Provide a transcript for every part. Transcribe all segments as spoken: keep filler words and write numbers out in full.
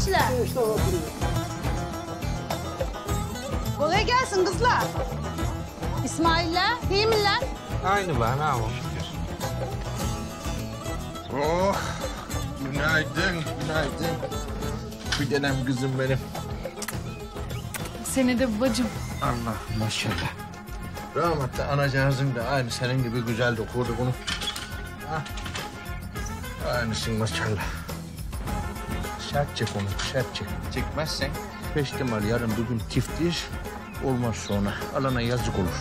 gençler. Kolay gelsin kızlar. İsmail'ler, iyi mi lan? Aynı ben ha o. Oh, günaydın, günaydın. Bir tanem kızım benim. Seni de babacığım. Allah maşallah. Rahmetli anacığızın da aynı senin gibi güzel dokurdu bunu. Ha. Aynısın maşallah. Sert çek onu, sert çek. Çekmezsen beş ihtimal yarın bugün tiftir. Olmaz sonra. Alana yazık olur.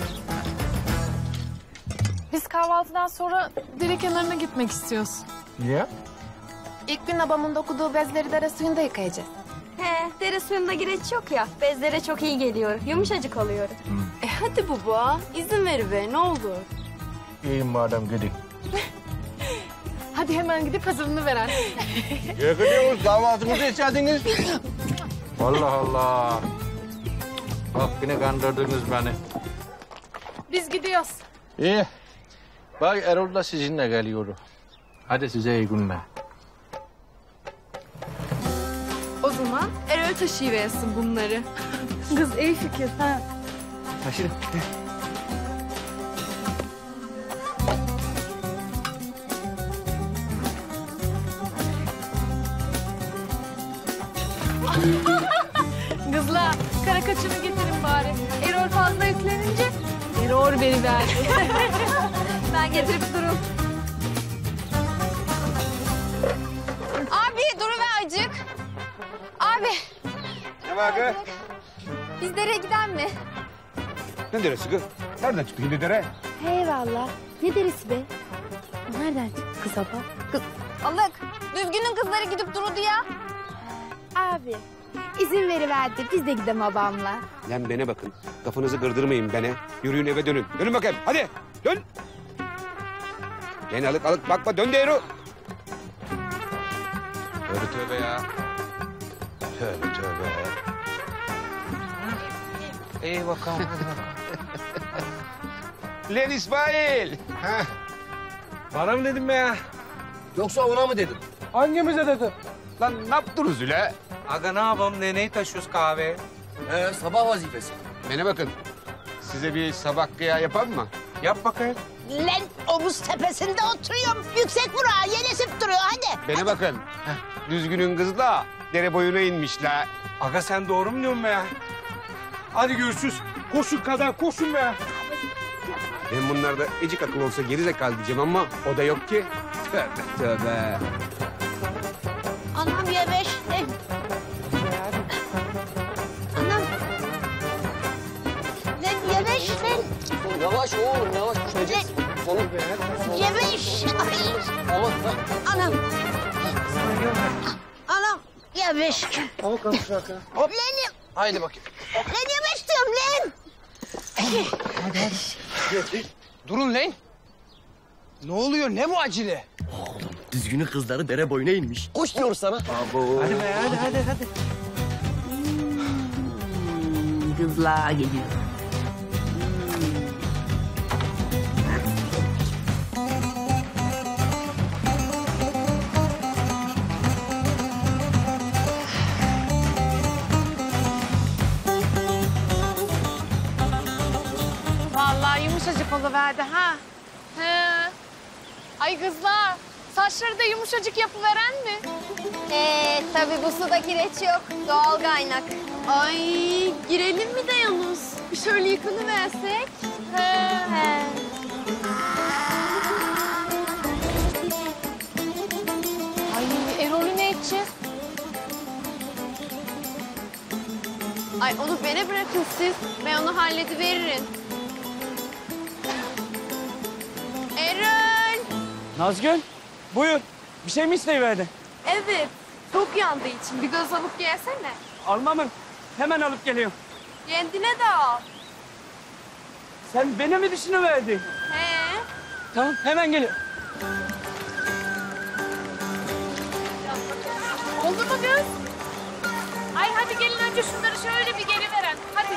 Biz kahvaltıdan sonra dere kenarına gitmek istiyoruz. Niye? İlk gün babamın dokuduğu bezleri dere suyunda yıkayacağız. He, dere suyunda gireç yok ya. Bezlere çok iyi geliyor. Yumuşacık oluyor. E hadi baba, izin ver be ne olur. İyiyim madem gidin. Hadi hemen gidip hazırını veren. Ya gidiyoruz, kahvaltımızı içerdiniz. Allah Allah. Bak yine kandırdınız beni. Biz gidiyoruz. İyi. Bak Erol da sizinle geliyor. Hadi size iyi günler. O zaman Erol taşıyıversin bunları. Kız iyi fikir. Ha. Taşırın. Kızlar, kara kaçını getirin bari. Erol fazla yüklenince Erol veriverdi. Ben getirip durun. Abi duruver acık. Abi Ne var kız? biz dereye giden mi? Ne deresi kız? Nereden çıktı şimdi dere? Eyvallah. Ne derisi be? Nereden çıktı kız abla? Kız... Alık, düzgünün kızları gidip durudu ya. Abi, izin veriverdi. Biz de gidelim babamla. Lan bana bakın. Kafanızı kırdırmayın bana. Yürüyün eve dönün. Dönün bakayım. Hadi dön. Lan alık alık bakma dön de Erol. Tövbe tövbe ya. Tövbe tövbe. İyi bakalım. Lan İsmail. Heh. Bana mı dedin be ya? Yoksa ona mı dedin? Hangimize dedin? Lan ne yaptınız öyle? Aga ne yapalım? Ne, neyi taşıyoruz kahve? Ee, sabah vazifesi. Bana bakın. Size bir sabah kıya yapalım mı? Yap bakayım. Lan omuz tepesinde oturuyorum. Yüksek vura, yer esip duruyor hadi. Bana bakın. Düzgünün kızla dere boyuna inmişler. Aga sen doğru mu diyorsun be ya? Hadi görüşürüz. Koşun kadar koşun be. Ben bunlarda ecik akıl olsa geri zekalı diyeceğim ama o da yok ki. Tövbe tövbe. Anam yemiş. Eh. Anam. Lan yemiş lan. Yavaş oğlum yavaş düşeceğiz. Oğlum Yemiş. Ay. Anam. Anam yemiş. Al kalk şaka. Lan, Haydi bakayım. lan yemiş diyorum lan. Durun lan. Ne oluyor? Ne bu acele? Düzgünün kızları dere boyuna inmiş. Koş diyoruz sana. Abo. Hadi be hadi hadi hadi. Kızlar geliyor. Vallahi yumuşacık oluverdi ha. He. Ay kızlar, saçları da yumuşacık yapıveren mi? Ee, tabii bu suda kireç yok. Doğal kaynak. Ay girelim mi de yalnız? Bir şöyle yıkanıversek. He. He. Ay Erol'ü ne edeceğiz? Ay onu bana bırakın siz. Ben onu hallediveririm. Erol! Nazgül, buyur. Bir şey mi isteyiverdin? Evet. Çok yandığı için bir göz alıp gelsene. Almamın. Hemen alıp geliyorum. Kendine de al. Sen beni mi düşünüverdin? He. Tamam, hemen geliyorum. Oldu mu kız? Ay hadi gelin önce şunları şöyle bir geri veren. Hadi.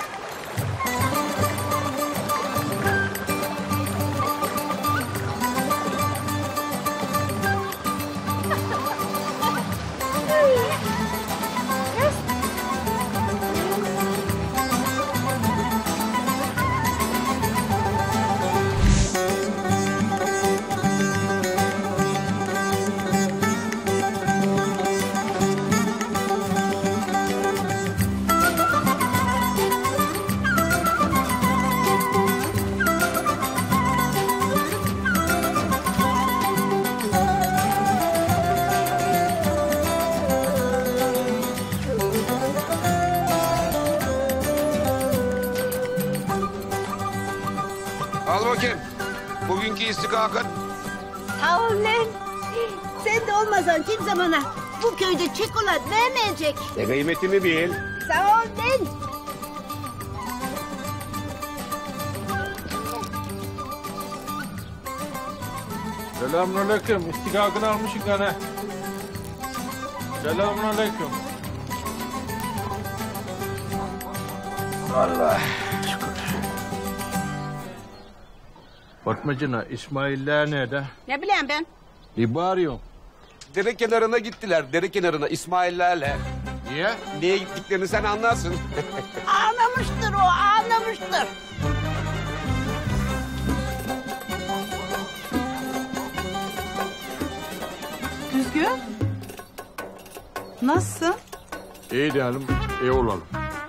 Al bakayım. Bugünkü istihkakın. Sağ ol lan. Sen de olmasan kimse bana bu köyde çikolat vermeyecek. Ne kıymetimi bil. Sağ ol lan. Selamünaleyküm. İstikakını almışık gene. Selamünaleyküm. Allah şükür. Fatmacığına İsmail'ler nerede? Ne bileyim ben. Ne bağırıyorsun? Dere kenarına gittiler. Dere kenarına İsmaillerle. Niye? Niye gittiklerini sen anlarsın. Ağlamıştır o, ağlamıştır. Düzgün. Nasılsın? İyi diyelim, iyi olalım.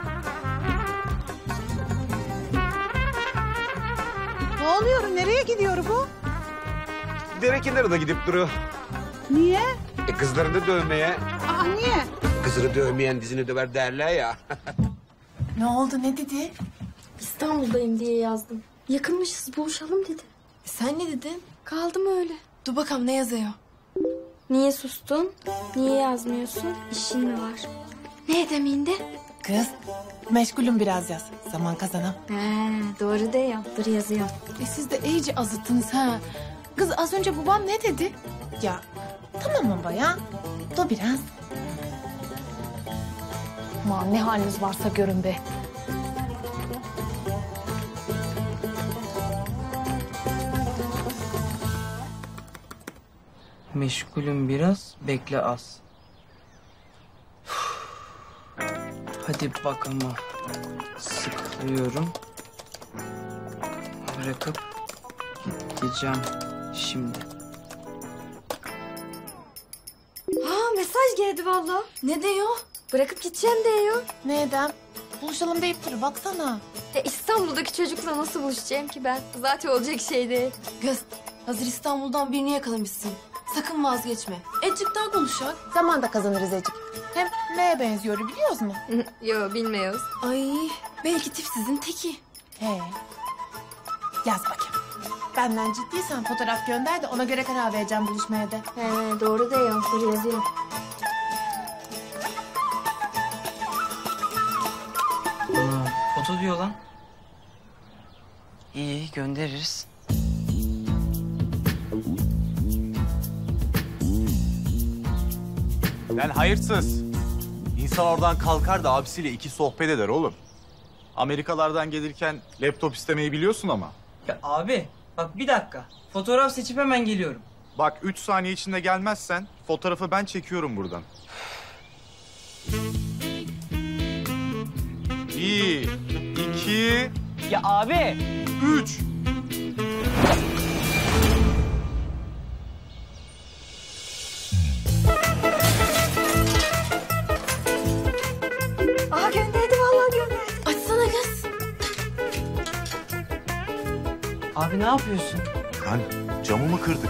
Ne oluyor? Nereye gidiyor bu? Dere kenarına gidip duruyor. Niye? E, kızlarını dövmeye. Aa niye? Kızını dövmeyen dizini döver derler ya. Ne oldu? Ne dedi? İstanbul'dayım diye yazdım. Yakınmışız, buluşalım dedi. Sen ne dedin? Kaldım öyle. Dur bakalım ne yazıyor? Niye sustun? Niye yazmıyorsun? İşin mi var? Ne edemeyinde? Kız, meşgulüm biraz yaz. Zaman kazanam. He, doğru de ya. Dur yazıyorum. E siz de iyice azıttınız ha. Kız az önce babam ne dedi? Ya tamam baba ya. Dur biraz. Aman ne haliniz varsa görün be. Meşgulüm biraz, bekle az. Hadi bak ama. Sıkılıyorum. Bırakıp gideceğim şimdi. Aa, mesaj geldi vallahi. Ne diyor? Bırakıp gideceğim diyor. Ne edem? Buluşalım deyip dur baksana. Ya İstanbul'daki çocukla nasıl buluşacağım ki ben? Zaten olacak şey değil. Kız, hazır İstanbul'dan birini yakalamışsın. Sakın vazgeçme. Ecik daha konuşak. Zaman da kazanırız Ecik. Hem neye benziyor biliyoruz mu? Yo, bilmiyoruz. Ay, belki tipsizin teki. He. Yaz bakayım. Benden ciddiysen fotoğraf gönder de ona göre karar vereceğim buluşmaya da. He, doğru de ya. Dur yazıyorum. Aa, foto diyor lan. İyi, göndeririz. Lan hayırsız. İnsan oradan kalkar da abisiyle iki sohbet eder oğlum. Amerikalardan gelirken laptop istemeyi biliyorsun ama. Ya abi, bak bir dakika. Fotoğraf seçip hemen geliyorum. Bak üç saniye içinde gelmezsen fotoğrafı ben çekiyorum buradan. Bir, iki, Ya abi. üç. Aa, gönderdi vallahi gönderdi. Açsana kız. Abi ne yapıyorsun? Lan camımı kırdık.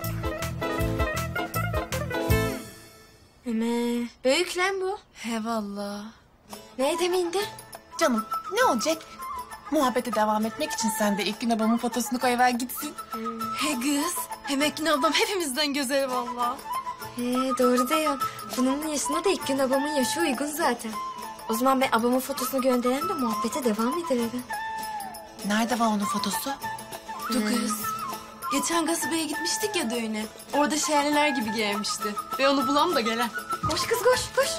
Eme, büyük lan bu. He valla. Ne edemeyinde? Canım ne olacak? Muhabbete devam etmek için sen de ilk gün babamın fotosunu koyuver gitsin. He kız. Hem Ekin ablam hepimizden güzel valla. He, doğru de ya. Bunun yaşına da ilk gün abamın yaşı uygun zaten. O zaman ben abamın fotosunu göndereyim de muhabbete devam edelim. Nerede var onun fotosu? Dur kız. Geçen Gazıbe'ye gitmiştik ya düğüne. Orada şehirler gibi giymişti. Ve onu bulam da gelen. Koş kız koş koş.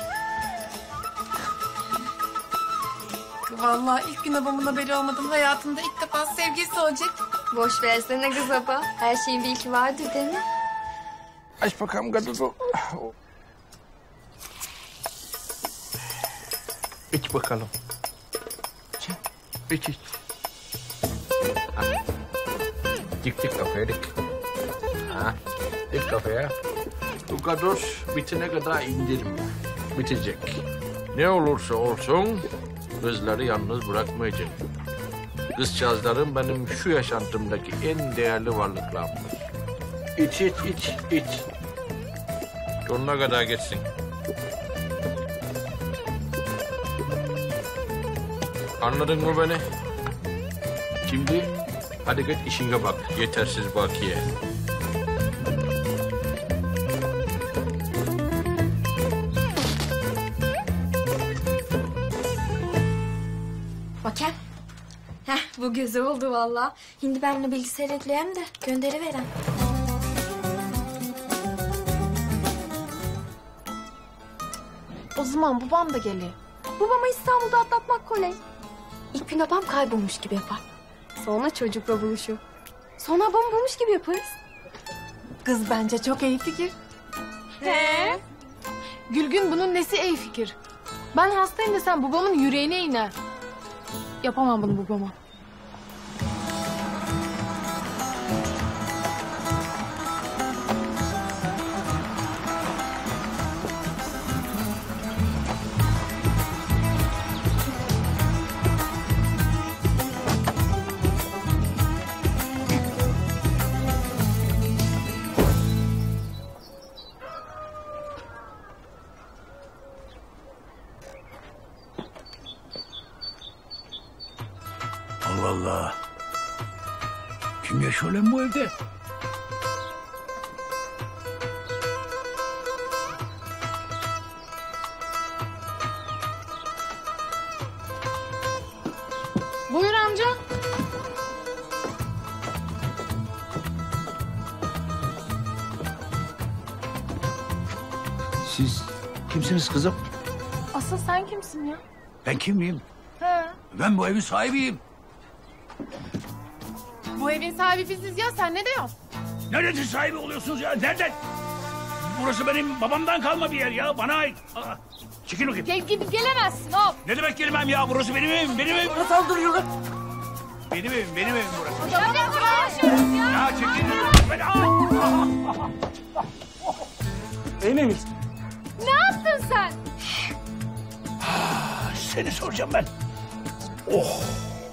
Vallahi ilk gün babamın haberi olmadım. Hayatımda ilk defa sevgilisi olacak. Boş versene kız aba. Her şeyin bir ilki vardır değil mi? Aç bakalım gazozu. İç bakalım. İç iç. Ha. Dik dik kafaya dik. Ha. Dik kafaya. Bu gazoz bitene kadar indirme. Bitecek. Ne olursa olsun kızları yalnız bırakmayacak. Kızcağızlarım benim şu yaşantımdaki en değerli varlıklarımdır. İç iç iç iç. Sonuna kadar geçsin. Anladın mı beni? Şimdi Hadi git işine bak. Yetersiz bakiye. Bakayım. Heh, bu güzel oldu vallahi. Şimdi ben bunu bilgisayara yükleyeyim de gönderiverem. O zaman babam da geliyor. Babamı İstanbul'da atlatmak kolay. İlk gün babam kaybolmuş gibi yapar. Sonra çocukla buluşur. Sonra babamı bulmuş gibi yaparız. Kız bence çok iyi fikir. He. Gülgün bunun nesi iyi fikir? Ben hastayım da sen babamın yüreğine iner. Yapamam bunu babama. Allah Allah. Kim yaşıyor lan bu evde? Buyur amca. Siz kimsiniz kızım? Asıl sen kimsin ya? Ben kimliyim? He. Ben bu evin sahibiyim. Bu evin sahibi biziz ya, sen ne diyorsun? Nereden sahibi oluyorsunuz ya? Nereden? Burası benim babamdan kalma bir yer ya. Bana ait. Aa, çekil bakayım. Gel gidip gelemezsin hop. Ne demek gelmem ya? Burası benim evim. Benim evim. Burası saldırıyor lan. Benim evim. Benim evim burası. Ya ne konuşuyoruz ya? Ya çekil. Ben... İyi miyiz? Ne yaptın sen? Seni soracağım ben. Oh.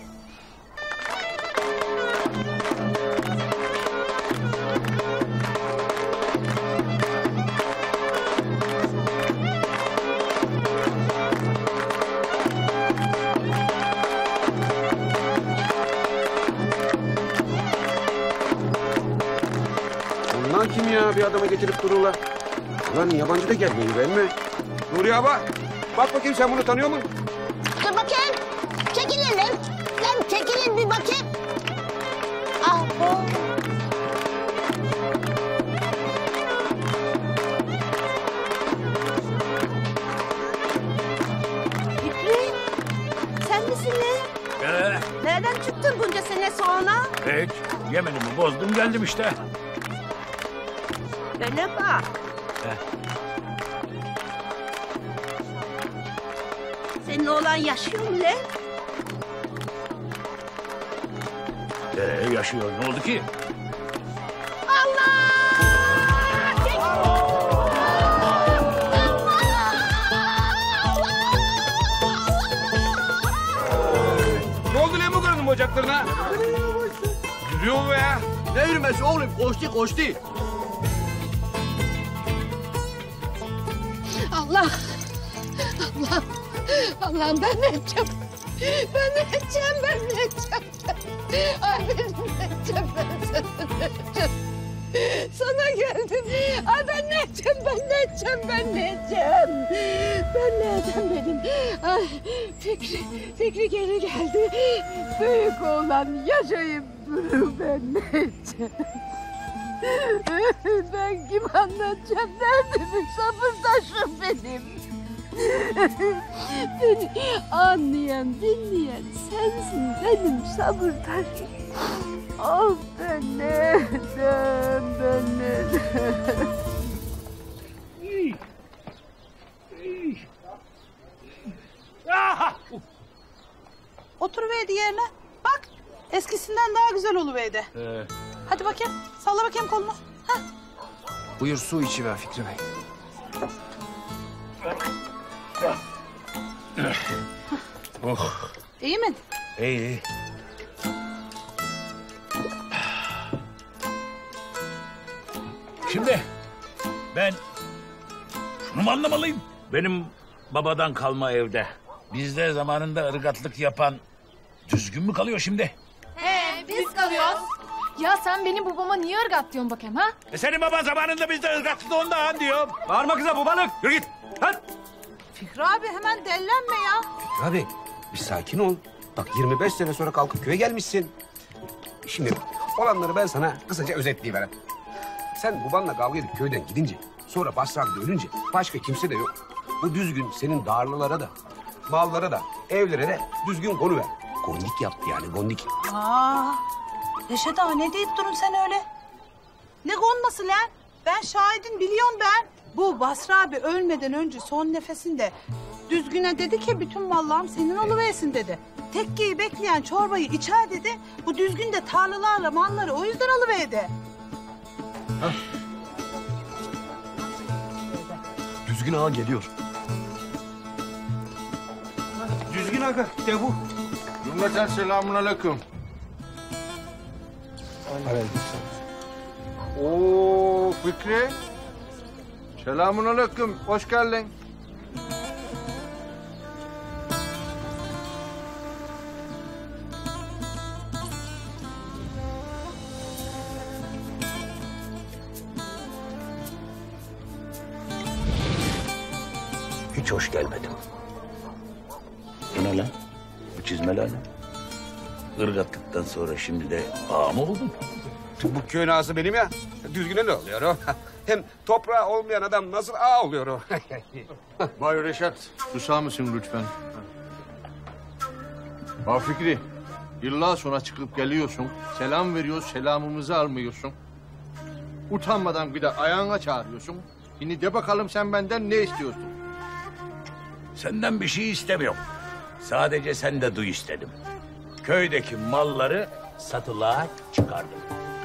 Bunlar kim ya? Bir adama getirip dururlar. Lan yabancı da gelmiyor ben mi? Nuriye abla, bak bakayım sen bunu tanıyor musun? Dur bakayım. Çekilin lan. Lan çekilin bir bakayım. Ah bu. Fikri, sen misin lan? Ee, Nereden çıktın bunca sene sonra? hiç. Yemenimi bozdum geldim işte. Bana bak. Senin oğlan yaşıyor mu lan? Ee, yaşıyor. Ne oldu ki? Ne oldu lan bu karının bacaklarına? Yürüyor mu be ya? Ne yürümesi oğlum? Koştu koştu. Allah! Allah! Allah'ım ben ne edeceğim? Ben ne edeceğim? Ben ne edeceğim? Ay ben ne edeceğim? Ben sana ne edeceğim? Sana geldim. Ay ben ne edeceğim? Ben ne edeceğim? Ben ne edeceğim? Ben ne edeceğim benim? Ay Fikri, Fikri geri geldi. Büyük oğlan yaşayıp durur. Ben ne edeceğim? Ben kim anlatacağım? Nerede bir sabır taşım benim? Beni anlayan, dinleyen sensin benim sabır taşım. Ah ben ne edeceğim, ben ne edeceğim? Oturuverdi yerine. Bak eskisinden daha güzel oluverdi. Ee, Hadi bakayım salla bakayım kolunu. Hah. Buyur su içiver Fikri Bey. oh. İyi mi? İyi iyi. Şimdi ben şunu mu anlamalıyım? Benim babadan kalma evde bizde zamanında ırgatlık yapan düzgün mü kalıyor şimdi? He Biz kalıyoruz. Ya sen benim babama niye ırgat diyorsun bakayım ha? E senin baban zamanında bizde ırgatlı ondan diyorum. Bağırma kıza babalık. Yürü git. Hadi. Fikri abi hemen dellenme ya. Abi bir sakin ol. Bak yirmi beş sene sonra kalkıp köye gelmişsin. Şimdi olanları ben sana kısaca özetleyeyim. Sen babanla kavga edip köyden gidince, sonra Basri abi de ölünce başka kimse de yok. Bu düzgün senin darlılara da, ballara da, evlere de düzgün konu ver. Gondik yaptı yani gondik. Aa, Reşat ağa ne deyip durun sen öyle? Ne konması lan? Ben şahidin biliyorum ben. Bu Basri abi ölmeden önce son nefesinde düzgüne dedi ki bütün mallarım senin oluversin dedi. Tekkeyi bekleyen çorbayı içer dedi. Bu düzgün de tarlalarla malları o yüzden alıverdi. Düzgün ağa geliyor. Düzgün aga. De bu. Cümleten selamun aleyküm. Oo Fikri. Selamun aleyküm. Hoş geldin. Hiç hoş gelmedim. Bu ne lan? Bu çizmeler ne? Irgatlıktan sonra şimdi de ağa mı oldun? Bu köyün ağası benim ya. Düzgüne ne oluyor o? Hem toprağı olmayan adam nasıl ağa oluyor o? Bay Reşat, susar mısın lütfen? Bay Fikri, yıllar sonra çıkıp geliyorsun, selam veriyoruz, selamımızı almıyorsun. Utanmadan bir de ayağına çağırıyorsun. Şimdi de bakalım sen benden ne istiyorsun? Senden bir şey istemiyorum. Sadece sen de duy istedim. Köydeki malları satılığa çıkardım.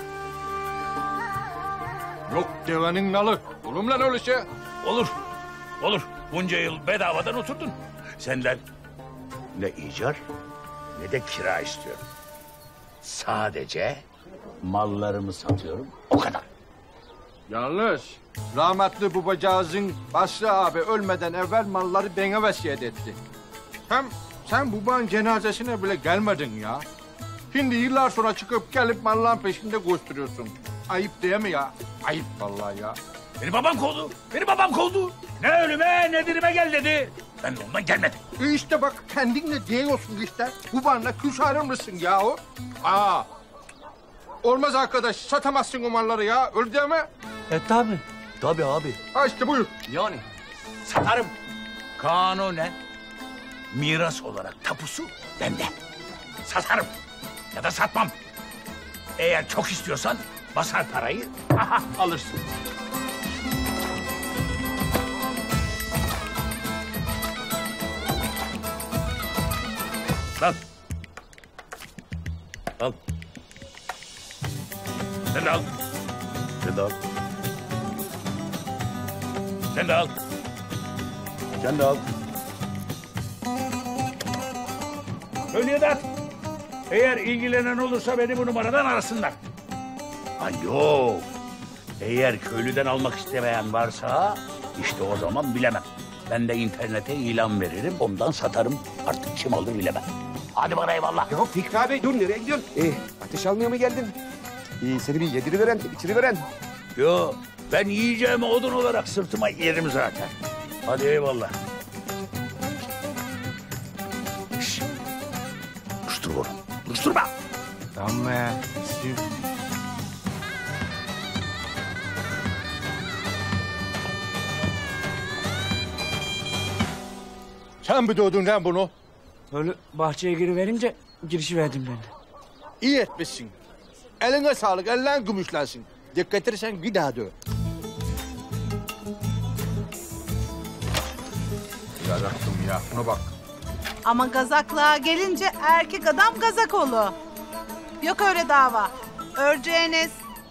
Yok devenin nalı. Olur mu lan öyle şey? Olur, olur. Bunca yıl bedavadan oturdun. Senden ne icar ne de kira istiyorum. Sadece mallarımı satıyorum, o kadar. Yalnız rahmetli babacağızın Basri abi ölmeden evvel malları bana vasiyet etti. Hem sen babanın cenazesine bile gelmedin ya. Şimdi yıllar sonra çıkıp gelip malların peşinde koşturuyorsun. Ayıp değil mi ya? Ayıp vallahi ya. Beni babam kovdu, beni babam kovdu. Ne ölüme ne dirime gel dedi. Ben de ondan gelmedim. E işte bak kendinle diyorsun işte. Babanla küs ayrılmışsın yahu. Aa. Olmaz arkadaş, satamazsın o malları ya. Öyle değil mi? E tabi. Tabii abi. Ha işte buyur. Yani. Satarım. Kanunen miras olarak tapusu bende. Satarım ya da satmam. Eğer çok istiyorsan basar parayı aha, alırsın. Al. Al. Sen de al. Sen de al. Sen de al. Sen de al. Öyle de at. Eğer ilgilenen olursa beni bu numaradan arasınlar. Ay yok. Eğer köylüden almak istemeyen varsa işte o zaman bilemem. Ben de internete ilan veririm, ondan satarım. Artık kim alır bilemem. Hadi bana eyvallah. Ya Fikri abi dur nereye gidiyorsun? Ee, ateş almaya mı geldin? Ee, seni bir yediriveren, içiriveren. Yo, ben yiyeceğimi odun olarak sırtıma yerim zaten. Hadi eyvallah. Şişt. Uçtur bunu. Uçturma. Tamam be. Sen mi doğdun lan bunu? Öyle bahçeye giriverince girişi verdim ben de. İyi etmişsin. Eline sağlık, ellerin gümüşlensin. Dikkat edersen bir daha döv. Yarattım ya, buna bak. Ama gazaklığa gelince erkek adam gazak olur. Yok öyle dava. Öreceğiniz.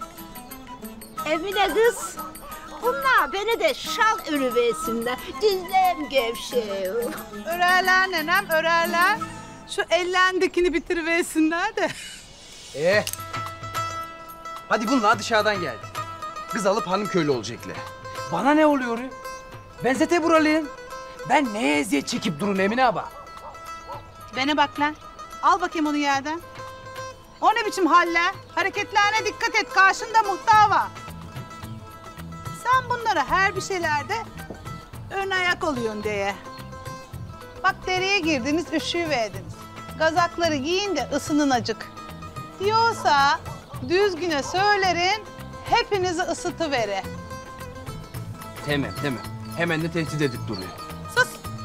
Emine kız. Bunlar beni de şal ürüversinler. Dizlerim gevşiyor. Örerler nenem, örerler. Şu ellerindekini bitiriversinler de. Ee, hadi bunlar dışarıdan geldi. Kız alıp hanım köylü olacaklar. Bana ne oluyor? Ben zaten buralıyım. Ben neye eziyet çekip durun Emine abla? Bana bak lan. Al bakayım onu yerden. O ne biçim haller? Hareketlerine dikkat et. Karşında muhtar var. Sen bunlara her bir şeylerde ön ayak oluyorsun diye. Bak dereye girdiniz, üşüyiverdiniz. Gazakları giyin de ısının acık. Diyorsa düzgüne söylerin, hepinizi ısıtıveri. Tamam tamam. Hemen de tehdit edip duruyor. Sus.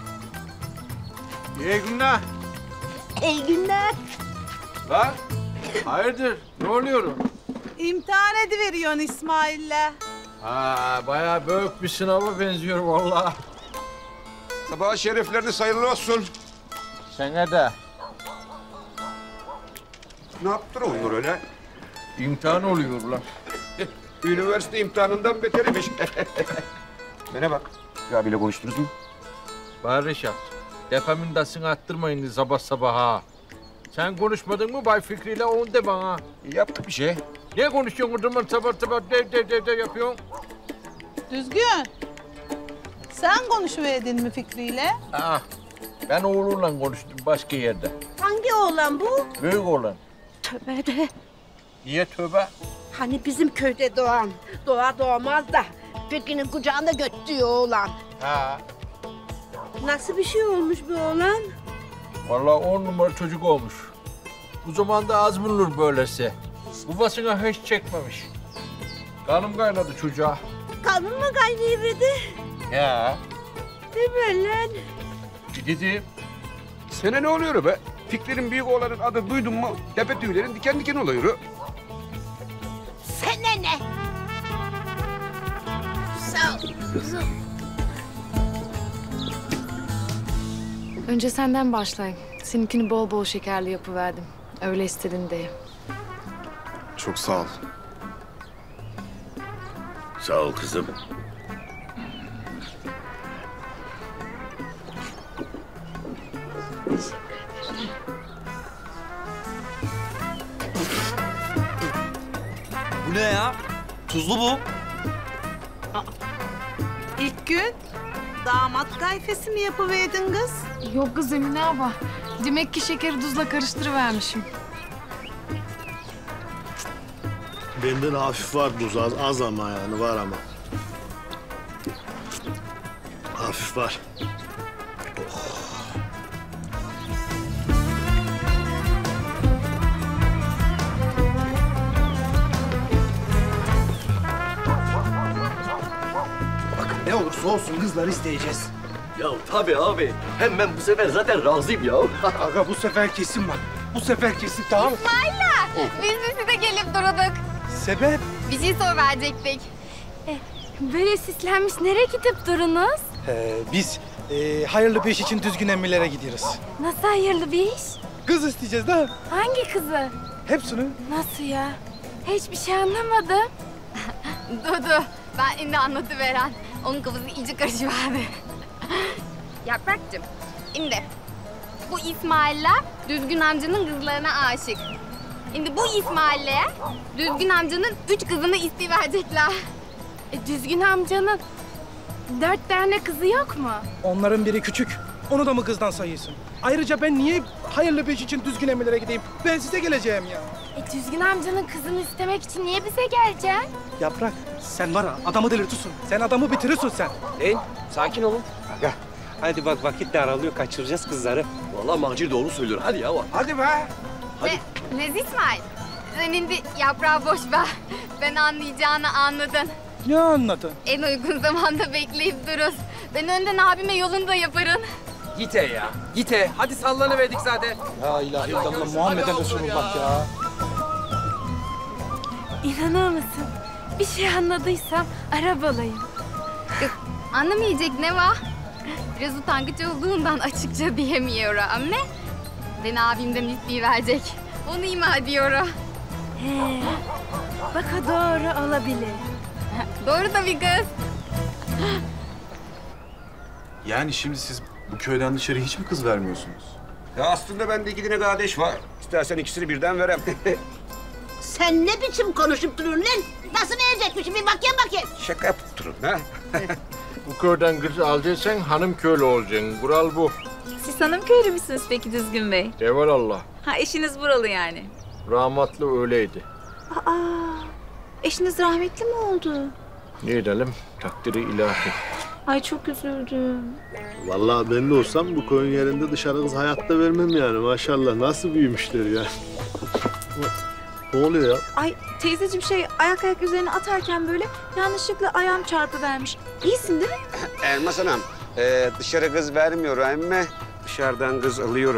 İyi günler. İyi günler. Lan hayırdır? Ne oluyor? İmtihan ediveriyorsun İsmail'le. Ha, bayağı büyük bir sınava benziyor vallahi. Sabah şerefleriniz hayırlı olsun. Sana da. Ne yaptın onlar öyle? İmtihan oluyor lan. Üniversite imtihanından betermiş. Bana bak. Ya abiyle konuştunuz mu? Barış yap. Depemin dasını attırmayın sabah sabah ha. Sen konuşmadın mı Bay Fikri ile onu de bana. Yaptık bir şey. Ne konuşuyorsun o zaman sabah sabah de de de de yapıyorsun? Düzgün. Sen konuşuverdin mi Fikri'yle? Aa, ben oğlumla konuştum başka yerde. Hangi oğlan bu? Büyük oğlan. Tövbe de. Niye tövbe? Hani bizim köyde doğan. Doğa doğmaz da Fikri'nin kucağında göttüğü oğlan. Ha. Nasıl bir şey olmuş bu oğlan? Vallahi on numara çocuk olmuş. Bu zamanda az bulunur böylesi. Babasına hiç çekmemiş. Kanım kaynadı çocuğa. Kanın mı kaynayıverdi? Ya. Değil mi lan? Gideyim. Sana ne oluyor be? Fikri'nin büyük oğlanın adı duydun mu? Tepe tüylerin diken diken oluyor. Sana ne? Sağ ol kızım. Önce senden başlayayım. Seninkini bol bol şekerli yapıverdim. Öyle istedin diye. Çok sağ ol. Sağ ol kızım. Bu ne ya? Tuzlu bu. İlk gün damat kayfesi mi yapıverdin kız? Yok kız Emine abla. Demek ki şekeri tuzla karıştırıvermişim. Benden hafif var buz az, az ama yani var ama. Hafif var. Ne olursa olsun kızları isteyeceğiz. Ya tabii abi. Hem ben bu sefer zaten razıyım ya. Aga bu sefer kesin bak. Bu sefer kesin tamam mı? İsmail'le biz de size gelip durduk. Sebep? Bir şey soruverecektik. E, böyle sislenmiş nereye gidip durunuz? Ee, biz e, hayırlı bir iş için düzgün emmilere gidiyoruz. Nasıl hayırlı bir iş? Kız isteyeceğiz değil mi? Hangi kızı? Hepsini. Nasıl ya? Hiçbir şey anlamadım. Dudu, ben şimdi anlatıveren. Onun kafası iyice karışıverdi. Yaprakcığım, şimdi bu İsmail'ler Düzgün amcanın kızlarına aşık. Şimdi bu İsmail'le Düzgün amcanın üç kızını isteyiverecekler. E, Düzgün amcanın dört tane kızı yok mu? Onların biri küçük. Onu da mı kızdan sayıyorsun? Ayrıca ben niye hayırlı bir iş için düzgün emmilere gideyim? Ben size geleceğim ya. E, Düzgün amcanın kızını istemek için niye bize geleceksin? Yaprak, sen var ha adamı delirtiyorsun. Sen adamı bitirirsin sen. Ey, sakin olun. Gel. Hadi bak vakit daralıyor, kaçıracağız kızları. Vallahi Macir doğru söylüyor. Hadi ya. Hadi be. Ne, ne İsmail? Sen şimdi yaprağı boş ver. Ben anlayacağını anladın. Ne anladın? En uygun zamanda bekleyip dururuz. Ben önden abime yolunu da yaparım. Gite ya. Gite. Hadi sallanıverdik zaten. La ilahe illallah Muhammeden Resulullah ya. İnanır mısın? Bir şey anladıysam arabalayım. Kız, anlamayacak ne var? Biraz utangaç olduğundan açıkça diyemiyorum ama ben abimden isteyiverecek. Onu ima ediyorum. He, bak o doğru olabilir. Doğru tabii kız. Yani şimdi siz bu köyden dışarı hiç mi kız vermiyorsunuz? Ya aslında bende iki tane kardeş var. İstersen ikisini birden verem. Sen ne biçim konuşup duruyorsun lan? Nasıl verecekmişim bir bakayım bakayım. Şaka yapıp durun ha. Bu köyden kız alacaksan hanım köylü olacaksın. Kural bu. Siz hanım köylü müsünüz peki Düzgün Bey? Evelallah. Ha eşiniz buralı yani. Rahmetli öyleydi. Aa, eşiniz rahmetli mi oldu? Ne edelim? Takdiri ilahi. Ay çok üzüldüm. Vallahi ben de olsam bu koyun yerinde dışarı kız hayatta vermem yani. Maşallah nasıl büyümüşler ya. Ne oluyor ya? Ay teyzeciğim şey ayak ayak üzerine atarken böyle yanlışlıkla ayağım çarpıvermiş. İyisin değil mi? Elmas Hanım, e, dışarı kız vermiyor ama dışarıdan kız alıyor.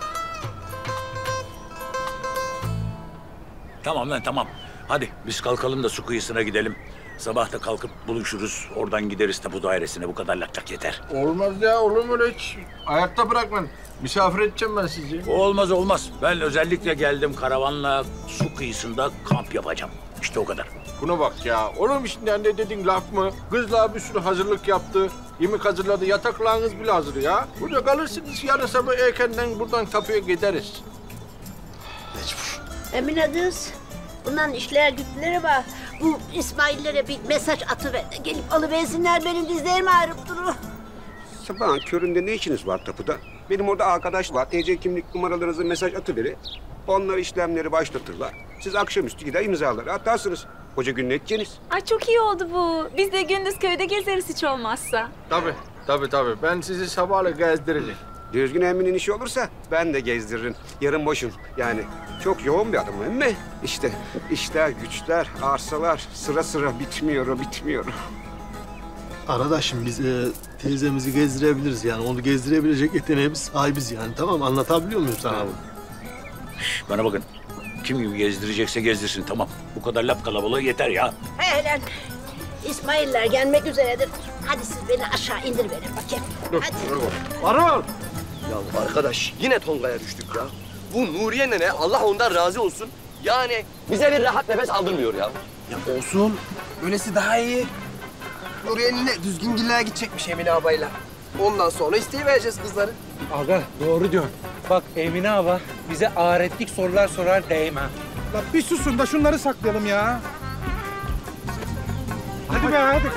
Tamam lan tamam. Hadi biz kalkalım da su kıyısına gidelim. Sabah da kalkıp buluşuruz. Oradan gideriz tapu dairesine. Bu kadar lafçak yeter. Olmaz ya, olur mu öyle hiç? Hayatta bırakmam. Misafir edeceğim ben sizi. Olmaz olmaz. Ben özellikle geldim karavanla su kıyısında kamp yapacağım. İşte o kadar. Buna bak ya. Olur mu şimdi ne dedin laf mı? Kızlar bir sürü hazırlık yaptı. Yemek hazırladı. Yataklarınız bile hazır ya. Burada kalırsınız. Yarın sabah erkenden buradan kapıya gideriz. Mecbur. Emine kız, bunların işler güçleri var. Bu İsmail'lere bir mesaj atıver. Gelip alıversinler, benim dizlerimi ağrıp durur. Sabahın köründe ne işiniz var tapuda? Benim orada arkadaş var. T C kimlik numaralarınızı mesaj atıverin. Onlar işlemleri başlatırlar. Siz akşamüstü gider imzaları atarsınız. Koca gün ne edeceksiniz? Ay çok iyi oldu bu. Biz de gündüz köyde gezeriz hiç olmazsa. Tabii, tabii tabii. Ben sizi sabahla gezdiririm. Düzgün emminin işi olursa ben de gezdiririm. Yarın boşum. Yani çok yoğun bir adamım emmi. İşte işler, güçler, arsalar sıra sıra bitmiyor, bitmiyor. Arkadaşım biz e, teyzemizi gezdirebiliriz yani. Onu gezdirebilecek yeteneğimiz sahibiz yani. Tamam, anlatabiliyor muyum sana bunu? Şş, bana bakın. Kim gibi gezdirecekse gezdirsin tamam. Bu kadar laf kalabalığı yeter ya. He lan, İsmail'ler gelmek üzeredir. Hadi siz beni aşağı indiriverin bakayım. Dur, Hadi. dur Varol! Ya arkadaş yine Tonga'ya düştük ya. Bu Nuriye nene Allah ondan razı olsun. Yani bize bir rahat nefes aldırmıyor ya. Ya olsun. Böylesi daha iyi. Nuriye'nin düzgün gillere gidecekmiş Emine abayla. Ondan sonra isteyivereceğiz kızları. Aga doğru diyorsun. Bak Emine abla bize ahiretlik sorular sorar değme. La bir susun da şunları saklayalım ya. Hadi be hadi.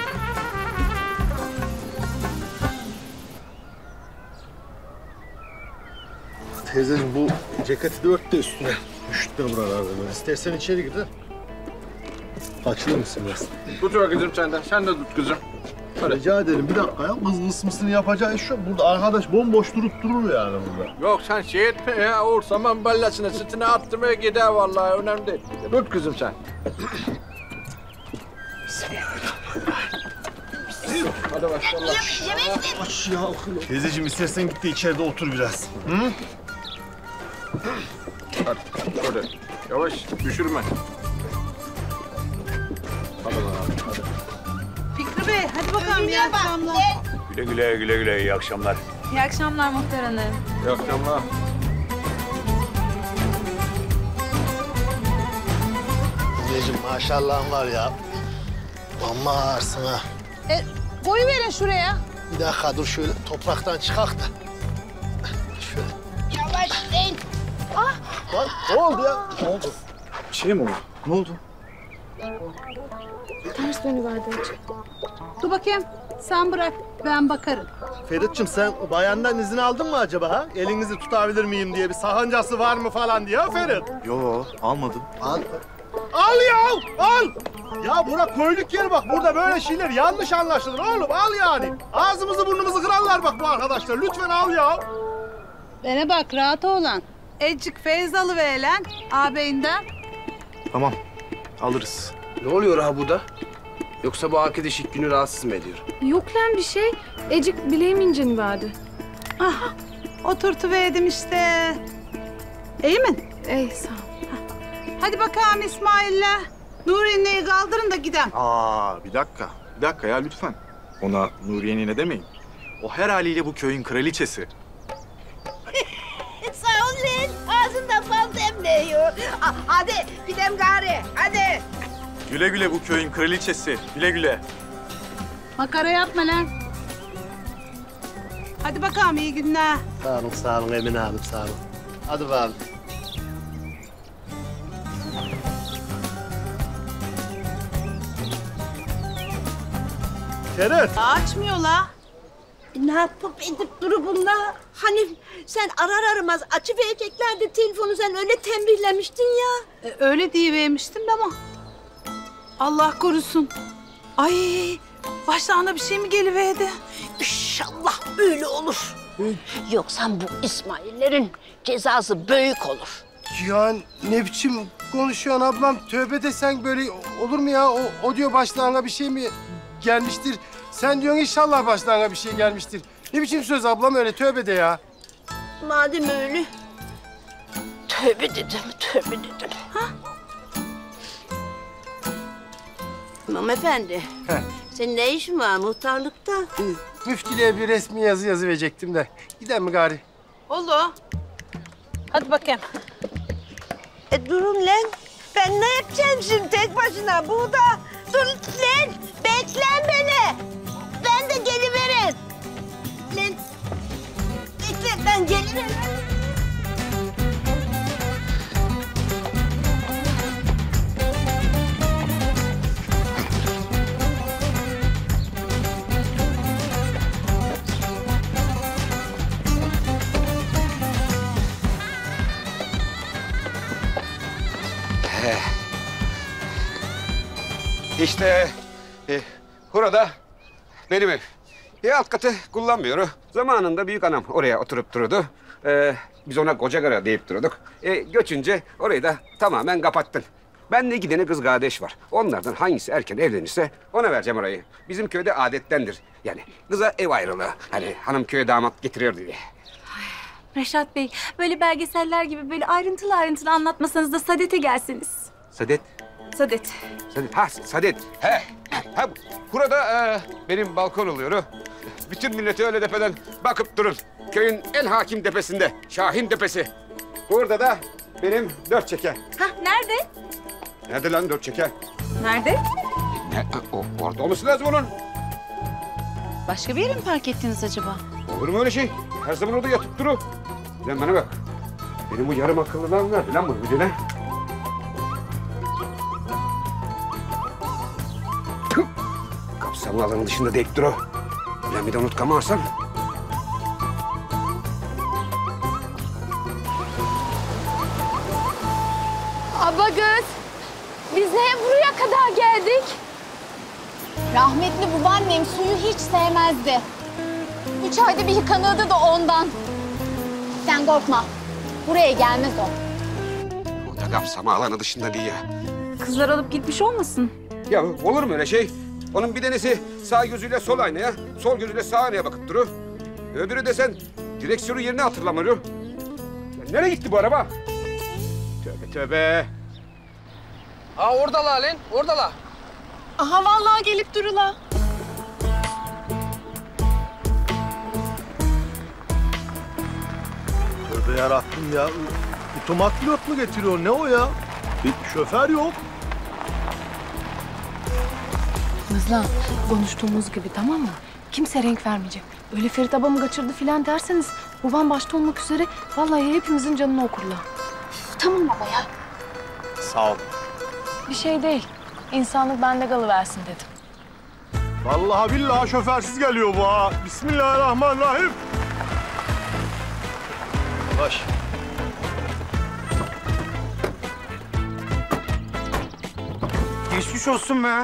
Teyzeciğim bu ceketi de ört de üstüne. Üşütme buralarda böyle. İstersen içeri gir de. Açılır mısın biraz? Tut ver kızım sen de. Sen de tut kızım. Hadi. Rica ederim. Bir dakika ya. Kız kısmısını yapacağı iş yok. Burada arkadaş bomboş durup durur yani burada. Yok sen şey etme ya. Uğur saman ballasına sütüne attırmaya gider vallahi. Önemli değil. Tut kızım sen. Hadi başlayalım. Aç ya. Teyzeciğim istersen git de içeride otur biraz. Hı? Hadi şöyle. Yavaş düşürme. Hadi lan hadi. Fikri Bey hadi bakalım iyi akşamlar. Güle güle güle güle iyi akşamlar. İyi akşamlar Muhtar Hanım. İyi akşamlar. Teyzeciğim maşallahın var ya. Amma ağırsın ha. E, koyuverin şuraya. Bir dakika dur şöyle topraktan çıkak da. Şöyle. Yavaş in. Lan ne oldu ya? Ne oldu? Bir şey mi oldu? Ne oldu? Ters dönüverdi. Dur bakayım sen bırak ben bakarım. Ferit'cim sen bayandan izin aldın mı acaba ha? Elinizi tutabilir miyim diye bir sakıncası var mı falan diye ha Ferit? Yo almadım. Al. Al ya al. Ya buna koyduk yer bak burada böyle şeyler yanlış anlaşılır oğlum al yani. Ağzımızı burnumuzu kırarlar bak bu arkadaşlar lütfen al ya. Bana bak rahat olan. Ecik feyz alıver lan ağabeyinden. Tamam alırız. Ne oluyor ha burada? Yoksa bu arkadaş ilk günü rahatsız mı ediyor? Yok lan bir şey. Ecik bileğim incin verdi. Ah, oturtuverdim işte. İyi mi? Ey sağ ol. Hadi bakalım İsmail'le. Nuriye'yi kaldırın da gidelim. Aa bir dakika. Bir dakika ya lütfen. Ona Nuriye nene demeyin. O her haliyle bu köyün kraliçesi. Sağ ol lan. Ağzından bal demliyor. Ah, hadi gidelim gari. Hadi. Güle güle bu köyün kraliçesi. Güle güle. Makara yapma lan. Hadi bakalım iyi günler. Sağ olun sağ olun Emine Hanım sağ olun. Hadi bakalım. Ferit. Açmıyor la. Ne yapıp edip duru bunlar? Hani sen arar aramaz açıvereceklerdi telefonu, sen öyle tembihlemiştin ya. E, öyle diyivermiştim ama Allah korusun. Ay başlarına bir şey mi geliverdi? İnşallah öyle olur. Yoksa bu İsmail'lerin cezası büyük olur. Ya ne biçim konuşuyorsun ablam? Tövbe de sen böyle olur mu ya? O, o diyor başlarına bir şey mi gelmiştir? Sen diyorsun inşallah başlarına bir şey gelmiştir. Ne biçim söz ablam öyle, tövbe de ya. Madem öyle, tövbe dedim, tövbe dedim. Ha? İmam efendi, Heh. senin ne işin var muhtarlıkta? Müftülüğe bir resmi yazı yazı verecektim de. Gidelim mi gari? Olur. Hadi bakayım. E durun lan. Ben ne yapacağım şimdi tek başına burada? Dur lan. Beklen beni. Ben de geliverin. Lan. Bekle ben gelirim. İşte e, burada benim ev. E, alt katı kullanmıyorum. Zamanında büyük anam oraya oturup dururdu. E, biz ona koca gara deyip dururduk. E, göçünce orayı da tamamen kapattın. Ben de gidene kız kardeş var. Onlardan hangisi erken evlenirse ona vereceğim orayı. Bizim köyde adettendir. Yani kıza ev ayrılığı. Hani hanım köye damat getiriyor diye. Reşat Bey, böyle belgeseller gibi böyle ayrıntılı ayrıntılı anlatmasanız da Sadet'e gelseniz. Sadet. Sadet. Sadet. Ha Sadet. He. Ha, burada e, benim balkon oluyor. Bütün milleti öyle tepeden bakıp durur. Köyün en hakim tepesinde. Şahin Tepesi. Burada da benim dört çeker. Hah, nerede? Nerede lan dört çeker? Nerede? Ne, o, orada olması lazım onun. Başka bir yere mi park ettiniz acaba? Olur mu öyle şey? Her zaman orada yatıp durur. Lan bana bak. Benim bu yarım akıllılığım nerede lan bunu bir de? Kapsamlı alanın dışında deyip dur o. Lan bir de unutkamazsam. Aba kız, biz neye buraya kadar geldik? Rahmetli babaannem suyu hiç sevmezdi. Üç ayda bir yıkanırdı da ondan. Sen korkma. Buraya gelmez o. O da kapsama alanı dışında değil ya. Kızlar alıp gitmiş olmasın? Ya olur mu öyle şey? Onun bir tanesi sağ gözüyle sol aynaya, sol gözüyle sağ aynaya bakıp durur. Öbürü desen direksiyonu yerine hatırlamıyor. Ya nereye gitti bu araba? Tövbe tövbe. Aa oradalar lan, oradalar. Aha vallahi gelip durula. Tövbe yarabbim ya. Otomat pilot mu getiriyor? Ne o ya? Bir şoför yok. Mızla, konuştuğumuz gibi tamam mı? Kimse renk vermeyecek. Öyle Ferit abamı kaçırdı filan derseniz babam başta olmak üzere vallahi hepimizin canını okurlar. Tamam baba ya. Sağ ol. Bir şey değil. İnsanlık bende kalıversin dedim. Vallahi billahi şoförsüz geliyor bu ha. Bismillahirrahmanirrahim. Baş. Geçmiş olsun be.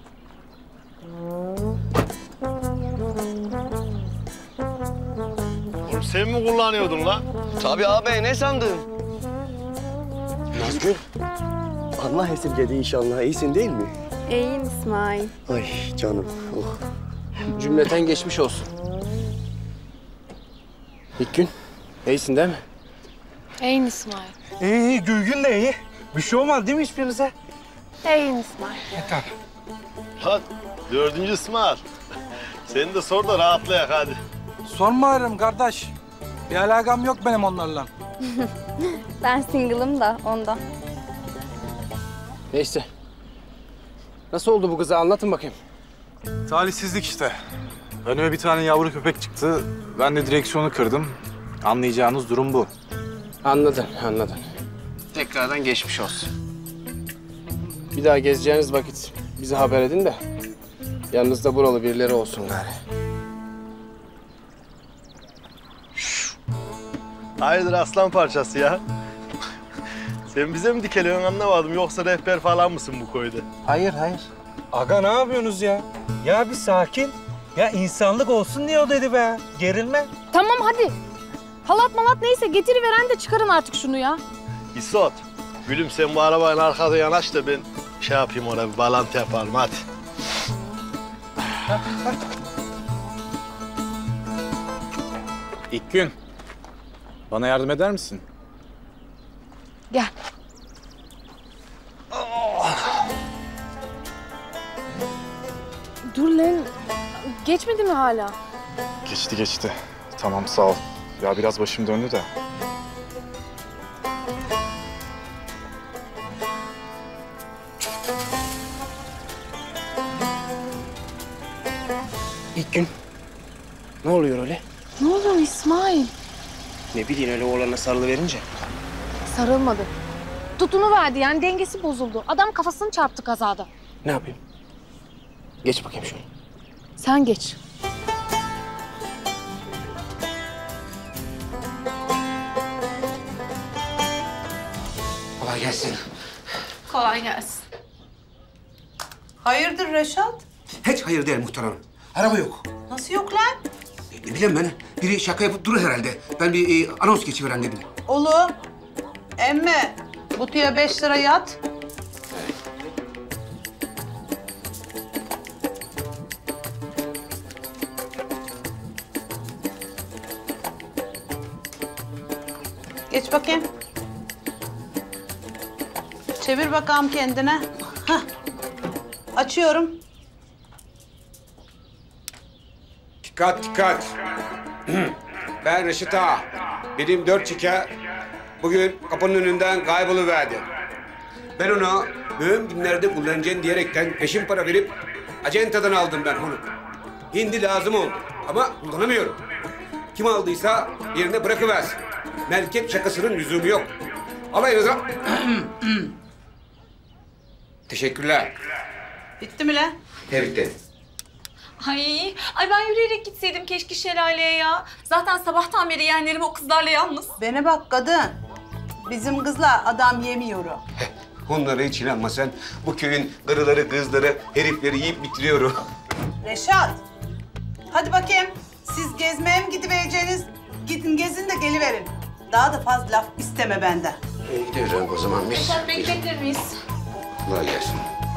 Oğlum sen mi kullanıyordun lan? Tabii abi ne sandın? Nazgül. Allah esirgedi inşallah. İyisin değil mi? İyiyim İsmail. Ay canım. Oh. Cümleten geçmiş olsun. İlk gün. İyisin değil mi? İyiyim İsmail. İyi, Gülgün de iyi. Bir şey olmaz değil mi hiçbirinize? İyiyim İsmail. Yeter. Lan dördüncü İsmail. Seni de sor da rahatlayak hadi. Sorma kardeş. Bir alakam yok benim onlarla. Ben single'ım da ondan. Neyse. Nasıl oldu bu kıza anlatın bakayım. Talihsizlik işte. Önüme bir tane yavru köpek çıktı. Ben de direksiyonu kırdım. Anlayacağınız durum bu. Anladın, anladın. Tekrardan geçmiş olsun. Bir daha gezeceğiniz vakit bize haber edin de yanınızda buralı birileri olsun gari. Hayırdır aslan parçası ya? Sen bize mi dikeliyorsun anlamadım. Yoksa rehber falan mısın bu koyda? Hayır hayır. Aga ne yapıyorsunuz ya? Ya bir sakin. Ya insanlık olsun diye o dedi be. Gerilme. Tamam hadi. Halat malat neyse getiriveren de çıkarın artık şunu ya. İsot, gülüm sen bu arabayla arkada yanaş da ben şey yapayım oraya bir bağlantı yapalım hadi. İlk gün. Bana yardım eder misin? Gel. Dur lan. Geçmedi mi hala? Geçti geçti. Tamam sağ ol. Ya biraz başım döndü de. İlk gün. Ne oluyor öyle? Ne oluyor İsmail? Ne bileyim öyle oğlana sarılıverince. Sarılmadı. Tutunu verdi yani dengesi bozuldu. Adam kafasını çarptı kazada. Ne yapayım? Geç bakayım şöyle. Sen geç. Kolay gelsin. Kolay gelsin. Hayırdır Reşat? Hiç hayır değil muhtarım. Araba yok. Nasıl yok lan? Ne bileyim ben. Biri şaka yapıp durur herhalde. Ben bir e, anons geçiveren dedim. Oğlum, emme kutuya beş lira yat. Geç bakayım. Çevir bakalım kendine. Hah. Açıyorum. Dikkat dikkat. Ben Reşit Ağa. Benim dört çeke bugün kapının önünden kayboluverdi. Ben onu mühim günlerde kullanacağım diyerekten peşin para verip acentadan aldım ben onu. Hindi lazım oldu ama kullanamıyorum. Kim aldıysa yerine bırakıversin. Melket şakasının lüzumu yok. Alayınıza. Teşekkürler. Bitti mi lan? Tebrikler. Ay, ay ben yürüyerek gitseydim keşke şelaleye ya. Zaten sabahtan beri yeğenlerim o kızlarla yalnız. Bana bak kadın. Bizim kızla adam yemiyor o. Onlara hiç inanma sen. Bu köyün karıları, kızları, herifleri yiyip bitiriyor. Reşat. Hadi bakayım. Siz gezmeye mi gidivereceğiniz? Gidin gezin de geliverin. Daha da fazla laf isteme benden. İyi gidiyoruz o zaman biz. Reşat Bey bekler miyiz? Kolay gelsin.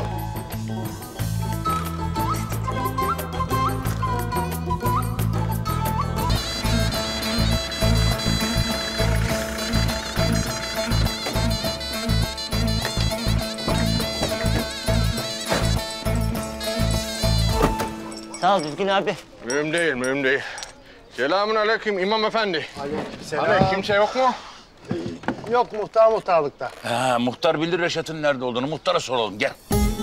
Sağ ol Düzgün abi. Mühim değil, mühim değil. Selamun aleyküm İmam Efendi. Aleykümselam. Abi kimse yok mu? Yok muhtar muhtarlıkta. Ha, muhtar bilir Reşat'ın nerede olduğunu. Muhtara soralım gel.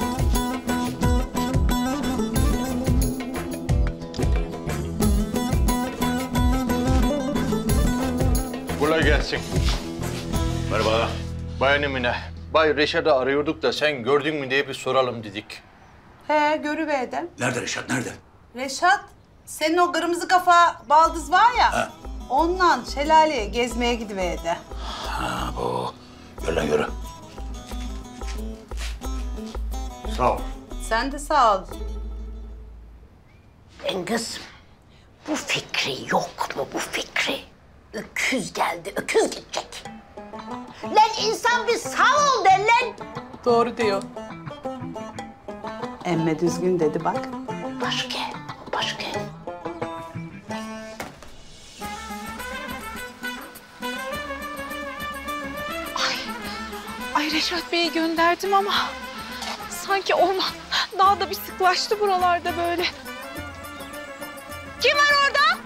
Kolay gelsin. Merhaba. Bayan Emine. Bay Reşat'ı arıyorduk da sen gördün mü diye bir soralım dedik. He görüverdim. Nerede Reşat nerede? Reşat, senin o kırmızı kafa baldız var ya. Ha. Ondan şelaleye gezmeye gidiverdi. Ha bu. Yürü yürü. Sağ ol. Sen de sağ ol. Kızım, bu Fikri yok mu bu Fikri? Öküz geldi, öküz gidecek. Lan insan bir sağ ol der lan. Doğru diyor. Emme düzgün dedi bak. Başka, başka. Ay Reşat Bey'i gönderdim ama sanki orman daha da bir sıklaştı buralarda böyle. Kim var orada?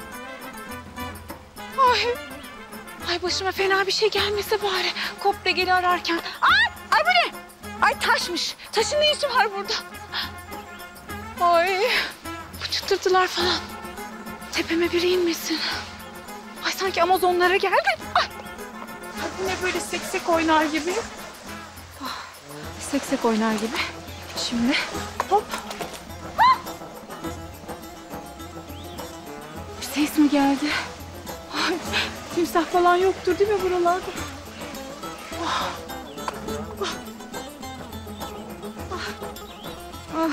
Ay, ay başıma fena bir şey gelmese bari. Koptegeli ararken. Ay, ay bu ne? Ay taşmış. Taşın ne işi var burada? Ay, bu çıtırtılar falan. Tepeme biri inmesin. Ay sanki Amazonlara geldi. Ay. Ay bu ne böyle seksek oynar gibi. Ah, seksek oynar gibi. Şimdi hop. Ah! Bir ses mi geldi? Ay, Timsah falan yoktur değil mi buralarda? Ah. Ah. Ah. Ah.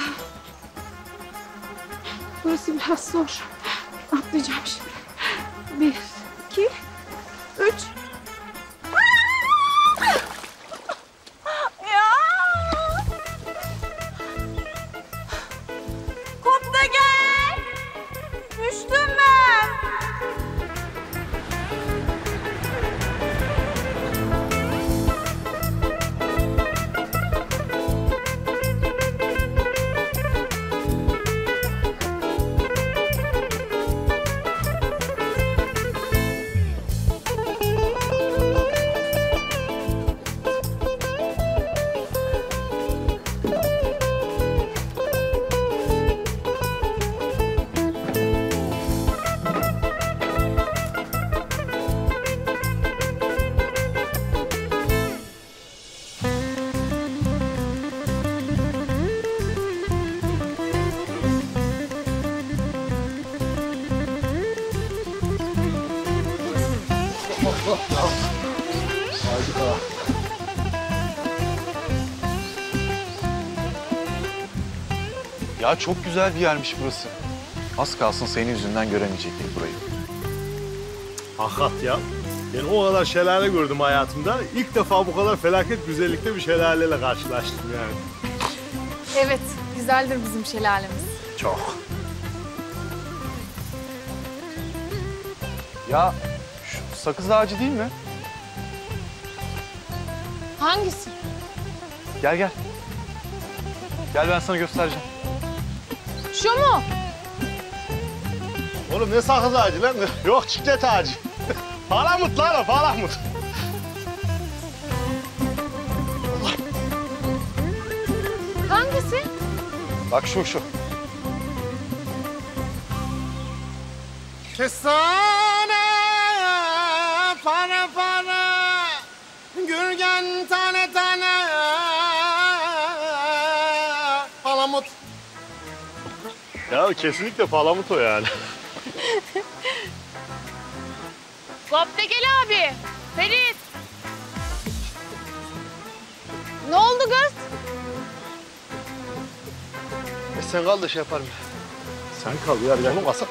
Burası biraz zor. Atlayacağım şimdi. Bir, iki, üç. Ya! Kopta gel! Düştüm ben! Ya çok güzel bir yermiş burası. Az kalsın senin yüzünden göremeyecektik burayı. Hakikat ya. Ben o kadar şelale gördüm hayatımda. İlk defa bu kadar felaket güzellikte bir şelaleyle karşılaştım yani. Evet, güzeldir bizim şelalemiz. Çok. Ya şu sakız ağacı değil mi? Hangisi? Gel gel. Gel ben sana göstereceğim. Şu mu? Oğlum ne sakız ağacı lan? Yok çiklet ağacı. Palamut lan o, palamut. Hangisi? Bak şu şu. Kestane para para, gürgen tane tane, palamut. Ya kesinlikle palamut o yani. Kopta gel abi. Ferit. Ne oldu kız? E sen kal da şey yaparım. Sen kal ya, canım asa.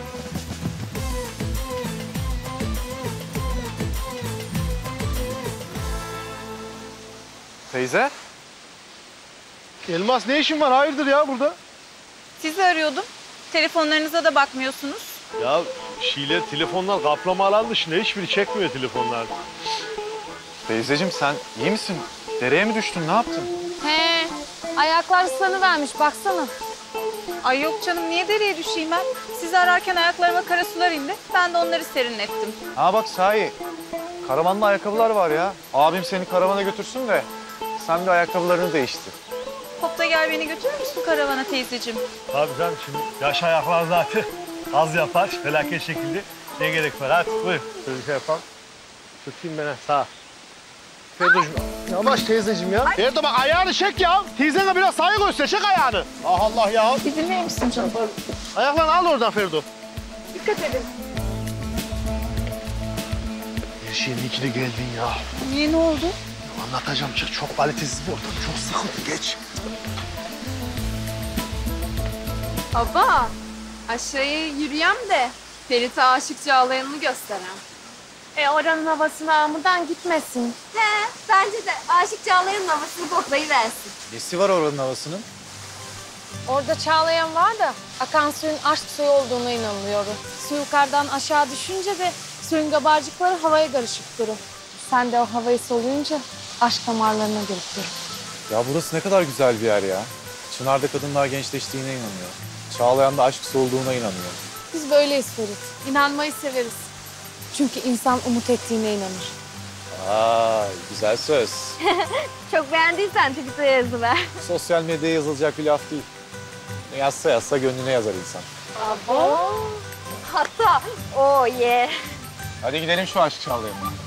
Teyze. Elmas ne işin var? Hayırdır ya burada? Sizi arıyordum. Telefonlarınıza da bakmıyorsunuz. Ya Şile telefonlar kaplama alan dışında hiçbiri çekmiyor telefonlar. Teyzeciğim sen iyi misin? Dereye mi düştün? Ne yaptın? He, ayaklar ıslanıvermiş baksana. Ay yok canım, niye dereye düşeyim ben? Sizi ararken ayaklarıma kara sular indi. Ben de onları serinlettim. Ha bak sahi. Karavanlı ayakkabılar var ya. Abim seni karavana götürsün de sen de ayakkabılarını değiştir. Kopta gel, beni götürür müsün karavana teyzeciğim? Tabii canım, şimdi yaş ayaklar zaten az yapar, felaket şekilde. Ne gerek var? Hadi buyur. Şöyle şey yapalım. Tutayım ben ha, sağ. Ferdocuğum, yavaş teyzeciğim ya. Ferdo bak ayağını çek ya. Teyzene biraz saygı göster, çek ayağını. Ah Allah ya. İzin verir misin canım? Ayaklarını al oradan Ferdo. Dikkat edin. Her şeyin iyi ki de geldin ya. Niye, ne oldu? Anlatacağım, çok, çok kalitesiz bir ortam, çok sıkıntı, geç. Baba, aşağıya yürüyem de Ferit'e aşık Çağlayan'ını gösterem. E oranın havasına almadan gitmesin. He, bence de Aşık Çağlayan'ın havasını koklayıversin. Nesi var oranın havasının? Orada Çağlayan var da akan suyun aşk suyu olduğuna inanıyorum. Su yukarıdan aşağı düşünce de suyun kabarcıkları havaya karışıp durur. Sen de o havayı soluyunca aşk damarlarına girip durur. Ya burası ne kadar güzel bir yer ya. Çınar'da kadınlar gençleştiğine inanıyor. Çağlayan'da aşk solduğuna inanıyor. Biz böyleyiz Ferit. İnanmayı severiz. Çünkü insan umut ettiğine inanır. Aa, güzel söz. Çok beğendiysen Twitter'a yazıver. Sosyal medyaya yazılacak bir laf değil. Yazsa yazsa gönlüne yazar insan. Abo. Hatta o oh ye. Hadi gidelim şu aşk Çağlayan'a.